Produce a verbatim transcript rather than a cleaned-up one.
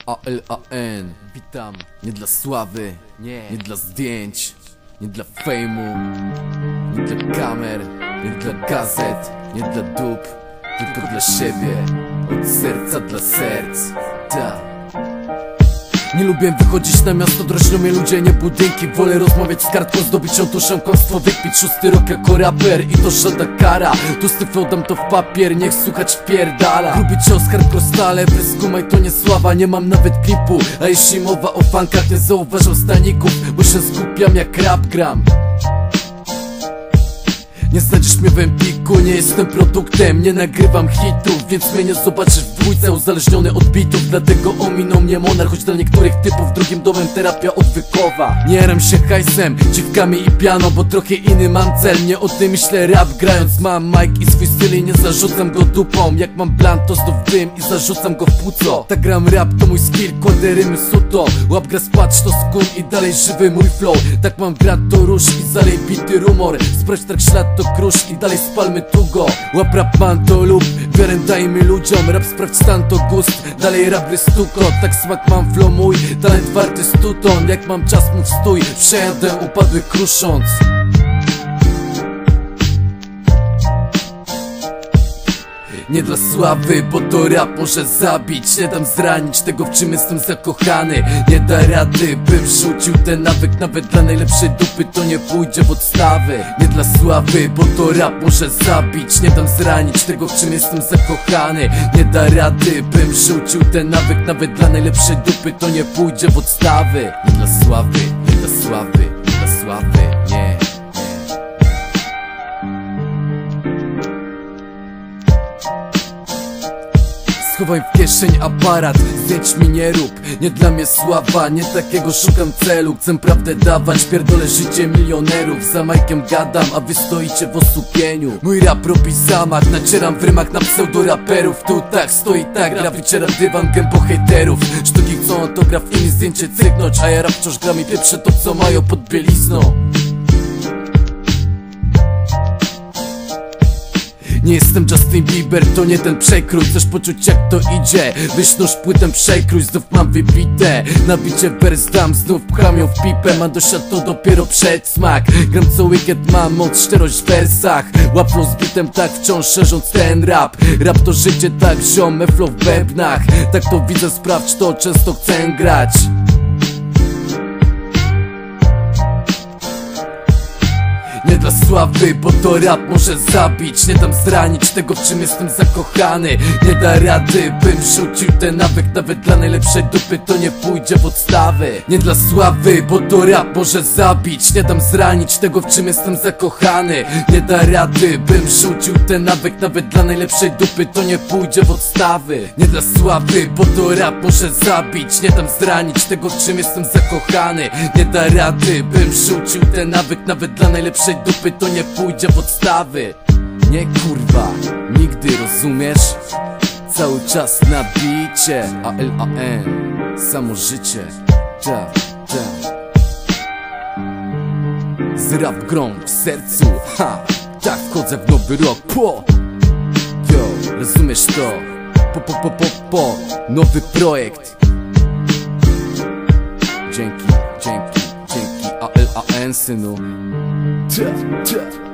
A L A N. Witam. Nie dla sławy, nie, nie dla zdjęć, nie dla fejmu, nie dla kamer, nie dla gazet, nie dla dup, tylko dla siebie. Od serca dla serc. Ta. Nie lubię wychodzić na miasto, drożnią mnie ludzie, nie budynki. Wolę rozmawiać z kartką, zdobyć ją tuszem, kłamstwo wypić. Szósty rok jako raper i to żadna kara. Tu styfą dam to w papier, niech słuchać wpierdala. Lubię cios, hardcore stale, wyskumaj to nie sława. Nie mam nawet klipu, a jeśli mowa o funkach, nie zauważam staników, bo się skupiam jak rap gram. Nie znajdziesz mnie w Empiku, nie jestem produktem, nie nagrywam hitów, więc mnie nie zobaczysz w dwójce uzależniony od bitów. Dlatego ominął mnie monarch, choć dla niektórych typów drugim domem terapia odwykowa. Nie jaram się hajsem, dziwkami i piano, bo trochę inny mam cel. Nie o tym myślę rap grając, mam mic i swój styl i nie zarzucam go dupą. Jak mam plan to znów dym i zarzucam go w płuco. Tak gram rap, to mój skill, kładę rymy suto. Łap gra spłacz to skun i dalej żywy mój flow. Tak mam grać to rusz i zalej bity rumor. Sprawdź tak ślad to krusz i dalej spalmy tu go. Łap rap man to lub wiarę dajmy ludziom. Rap sprawdź stan to gust, dalej rap gry stuko. Tak smak mam flow mój, talent warty stu ton. Jak mam czas mów stój, przejadę upadły krusząc. Nie dla sławy, bo to rap może zabić. Nie dam zranić tego, w czym jestem zakochany. Nie da rady, bym rzucił ten nawyk. Nawet dla najlepszej dupy to nie pójdzie w odstawy. Nie dla sławy, bo to rap może zabić. Nie dam zranić tego, w czym jestem zakochany. Nie da rady, bym rzucił ten nawyk. Nawet dla najlepszej dupy to nie pójdzie w odstawy. Nie dla sławy, nie dla sławy, nie dla sławy, nie. Schowaj w kieszeń aparat, zdjęć mi nie rób. Nie dla mnie sława, nie takiego szukam celu. Chcę prawdę dawać, pierdolę życie milionerów. Za majkiem gadam, a wy stoicie w osłupieniu. Mój rap robi zamach, nacieram w rymach na pseudoraperów. Tu tak, stoi tak, gra wyciera dywan gębo hejterów. Sztuki chcą autograf i mi zdjęcie cyknąć, a ja rap wciąż gram i pieprzę to, co mają pod bielizną. Nie jestem Justin Bieber, to nie ten przekrój. Chcesz poczuć jak to idzie? Weź nóż płytę przekrój, znów mam wybite. Na bicie wers dam, znów pcham ją w pipę. Mam dosiad to dopiero przedsmak. Gram co weekend, mam moc, szczerość w wersach. Łap flow z bitem tak, wciąż szerząc ten rap. Rap to życie tak, ziom, flow w bębnach. Tak to widzę, sprawdź to, często chcę grać. Nie dla sławy, bo to rap może zabić. Nie dam zranić tego, w czym jestem zakochany. Nie da rady, bym rzucił ten nawyk. Nawet dla najlepszej dupy to nie pójdzie w odstawy. Nie dla sławy, bo to rap może zabić. Nie dam zranić tego, w czym jestem zakochany. Nie da rady, bym rzucił ten nawyk. Nawet dla najlepszej dupy to nie pójdzie w odstawy. Nie dla sławy, bo to rap może zabić. Nie dam zranić tego, w czym jestem zakochany. Nie da rady, bym rzucił ten nawyk. Nawet dla najlepszej dupy to nie pójdzie w odstawy. Nie kurwa, nigdy, rozumiesz? Cały czas na bicie. A L A N, samo życie. Ta, ta. Z rap grą w sercu. Ha, tak wchodzę w nowy rok. Po, yo, rozumiesz to? Po, po, po, po, po. Nowy projekt. Dzięki, dzięki, dzięki A L A N, synu. Ta, ta.